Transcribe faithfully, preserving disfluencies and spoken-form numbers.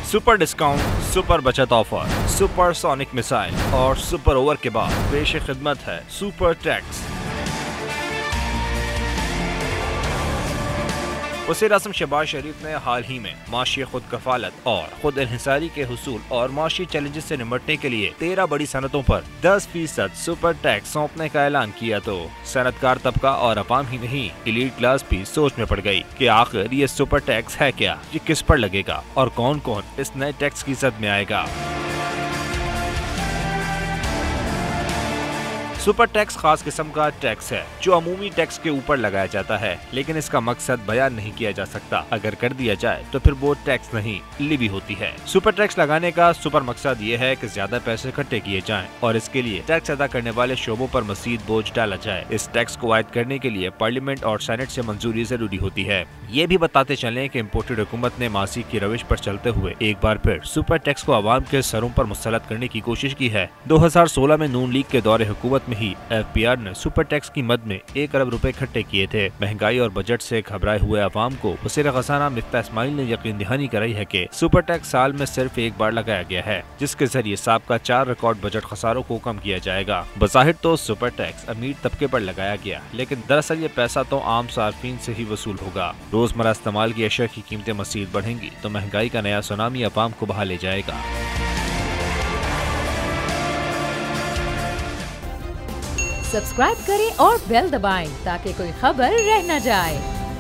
Super discount, super बचत offer, supersonic missile और super over के बाद पेश खिदमत है सुपर टैक्स। वज़ीर आज़म शहबाज शरीफ ने हाल ही में माशी खुद कफालत और खुद इन्हिसारी के हुसूल और माशी चैलेंजेस से निपटने के लिए तेरह बड़ी सनतों पर दस फीसद सुपर टैक्स सौंपने का ऐलान किया तो सनतकार तबका और अवाम ही नहीं एलीट क्लास भी सोच में पड़ गई कि आखिर ये सुपर टैक्स है क्या, ये किस पर लगेगा और कौन कौन इस नए टैक्स की जद में आएगा। सुपर टैक्स खास किस्म का टैक्स है जो अमूमी टैक्स के ऊपर लगाया जाता है, लेकिन इसका मकसद बयान नहीं किया जा सकता। अगर कर दिया जाए तो फिर वो टैक्स नहीं लिवी होती है। सुपर टैक्स लगाने का सुपर मकसद ये है कि ज्यादा पैसे इकट्ठे किए जाएं और इसके लिए टैक्स अदा करने वाले शोबों पर मजीद बोझ डाला जाए। इस टैक्स को आयद करने के लिए पार्लियामेंट और सेनेट से मंजूरी जरूरी होती है। ये भी बताते चले कि इम्पोर्टेड हुकूमत ने मासी की रविश पर चलते हुए एक बार फिर सुपर टैक्स को आवाम के सरों पर मुसल्लत करने की कोशिश की है। दो हजार सोलह में नून लीग के दौरे हुकूमत में ही एफ पी आर ने सुपर टैक्स की मद में एक अरब रुपए इकट्ठे किए थे। महंगाई और बजट से घबराए हुए अवाम को वज़ीर खजाना मिफ्ताह इस्माइल ने यकीन दहानी कराई है कि सुपर टैक्स साल में सिर्फ एक बार लगाया गया है, जिसके जरिए साबका चार रिकॉर्ड बजट खसारों को कम किया जाएगा। बज़ाहिर तो सुपर टैक्स अमीर तबके पर लगाया गया, लेकिन दरअसल ये पैसा तो आम सार्फिन से ही वसूल होगा। रोजमर्रा इस्तेमाल की अशिया की कीमतें मज़ीद बढ़ेंगी तो महंगाई का नया सुनामी अवाम को बहा ले जाएगा। सब्सक्राइब करें और बेल दबाएं ताकि कोई खबर रह न जाए।